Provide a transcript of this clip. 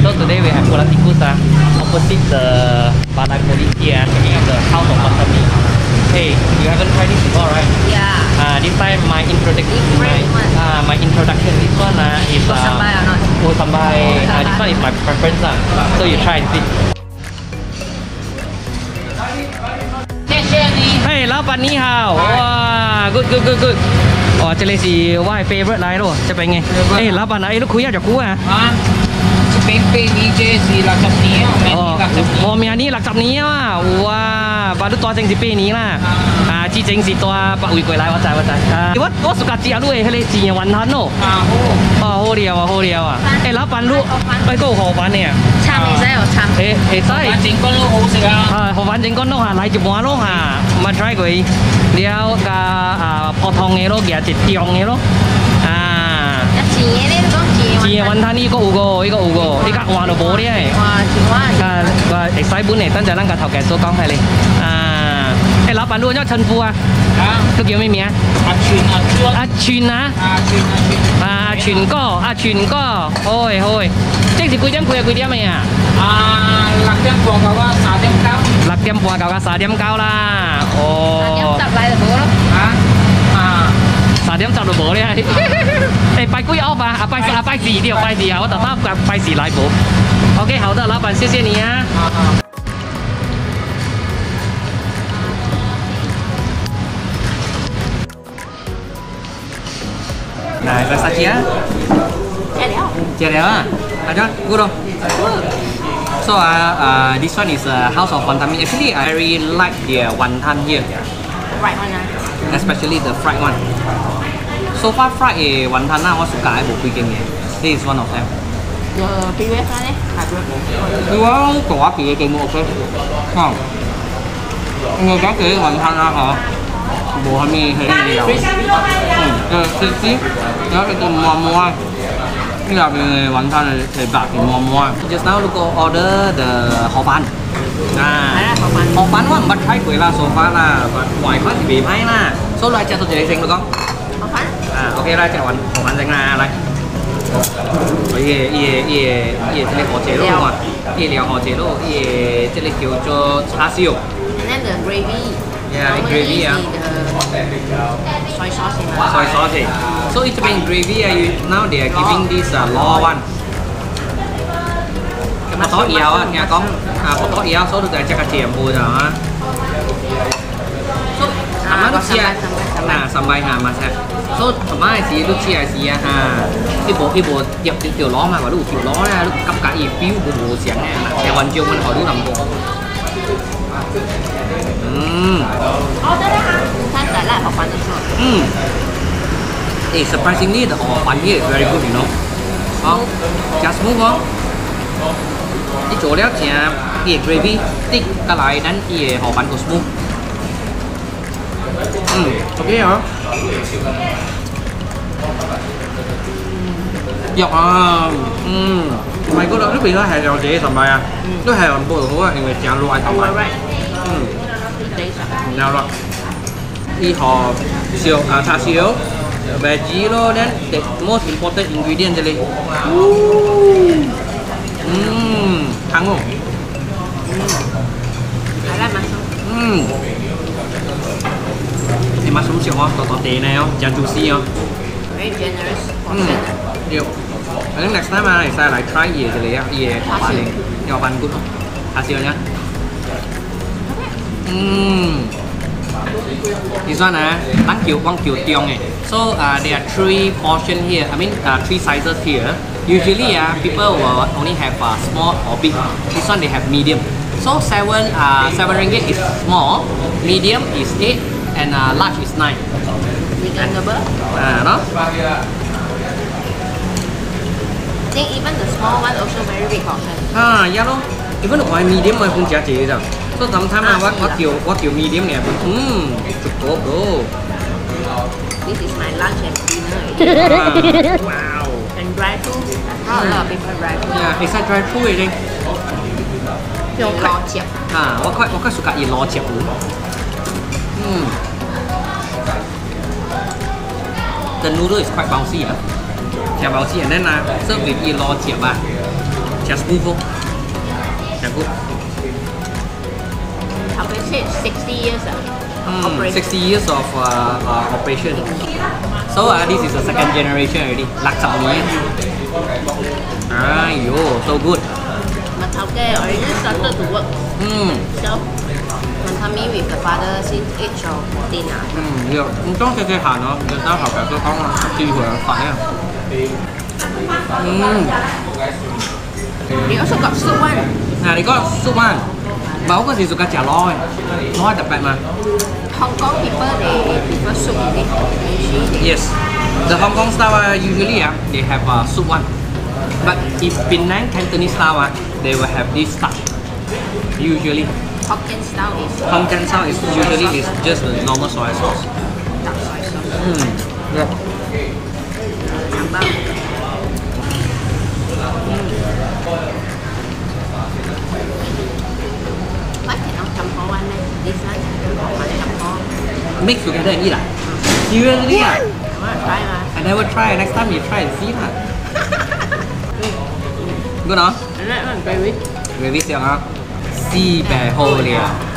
So today we have Pulau Tikus opposite the Balai Police here, checking out the house of Wantan Mee. Hey, you haven't tried this before, right? Yeah. This time my introduction. This one is sambai or not? Oh, sambai. This one is my preference. So you try and see. Hey, 老板你好，哇 ，good good good good。哦，这里是我的 favorite 来咯，这边嘅。诶，老板啊，你開咗隻股啊？ 啊，這邊俾你這是60年， 我明年60年啊！哇，把你多整是8年啦。之前是多百回歸來，我知。我暑假節啊，你係迄個錢雲吞咯。好料啊，好料啊！誒，老闆，你嗰個河粉呢？ 參唔使有參。 會使。 反正乾都好食啊。 河粉整乾咯嚇，嚟一半咯嚇，唔 try 佢，了個普通嘅咯，夾一條嘅咯。 錢嘅呢個錢雲吞呢個有個，呢個換到冇咧。 哇，錢灣。 個會使本嚟，等陣咱個頭家所講係你。誒，老闆，你叫陳富啊？都叫咩名啊？阿全啊！全哥，全哥，開，即係幾點幾點未啊 ？6點半到啊3點9。 6點半到啊3點9啦。 哦。3點10嚟就冇咯。 3點10就冇咧。誒，拜幾歐吧？拜4啲，拜4啊！我等下拜4來補。OK， 好的，老闆，謝謝你啊。Nah, starchy ah. Cereal ah. Ada, good oh. So this one is House of Wantan Mee. Actually, I really like the wantan here. Fried one especially the fried one. So far fried wantan我suka冇幾勁嘅。This is one of them. The previous one 如果大嘅幾冇 OK。我覺得wantan嗬。冇係咩係咩油，crispy，有一個沫沫，呢入邊嘅雲吞係白嘅沫沫。Just now look order the 河粉，河粉我唔捌睇過啦，so far啦，外國是未批啦，所以來隻到自己整咯講。 河粉。 OK 啦，隻河粉整啦，嚟。這裡河姐咯，呢條河姐咯，這裡叫做叉燒。 And then the gravy. Yeah, gravy soy sauce. Soy sauce. So it's been gravy. Now they are giving this raw one. Cái bột dẻo á, nghe con bột dẻo số được chắc là chèm bùi rồi hả? So, thằng nó chia, sambai mà sao? So, thằng má gì lúc chia gì à? Cái bột dẹp tiểu ló mà, lúc tiểu ló ra lúc cấp cả gì phiếu bùi sáng nè, theo hoàn chiêu mình hỏi lúc làm bột. Surprisingly, the Wantan here is very good, you know. Just smooth không? Cái chỗ đó chỉ cái gravy, tích cái lại đánh cái Wantan của smooth. Ok hả? Dọc mày có lúc bị nó hề rồi chị tầm bài à? Nó hề rồi bùi hổ thì người chạm loại tầm bài. Nào rồi. Đi hò siêu thả siêu veggie lo then the most important ingredient đây. Thắng không? Thì mushroom siêu không? Tọt tê này không? Chả juicy không? Very generous. Điều. I think next time này sẽ lại try gì thì lấy gì hò bàn này, hò bàn good không? Thả siêu nhá. This one one kiểu tiong này. So there are 3 portions here. I mean 3 sizes here. Usually people will only have small or big. This one they have medium. So 7 ringgit is small, medium is 8, and large is 9. Reasonable. Đó. I think even the small one also very big portion. Yeah luôn. Even the medium mà cũng chả chỉ rồi. So sometimes what kiểu medium này chụp tốt bro. This is my lunch and dinner. Wow. And dry food. A lot of different dry food. Yeah, it's like dry food I think. 用老切。 我較喜歡以老切糊。The noodle is quite bouncy, bouncy, and then serve with raw chip. Just move on. Just good. How can I say 60 years operation. 60 years of operation. So this is the second generation already. Lạc sập mía. Yo, so good. But okay, already started to work. So, Wantan Mee with the father since age of 14 Được. Có cái hạt nữa, người ta học cái con chi hồi phải à. They also got soup one. They got soup one. Mà có gì suka chả loi. Nói đặc biệt mà. Hong Kong people they prefer soup. Yes. The Hong Kong style usually they have soup one. But in Penang Cantonese style they will have this starch. Usually. Hokkien style is usually is just the normal soy sauce. dark soy sauce. Yeah. Sambal. Why cannot campur one? This one campur. Mix together and eat Seriously I want to try I never try. Next time you try and see Good I like one gravy. Gravy siang Xi bè hồ liao.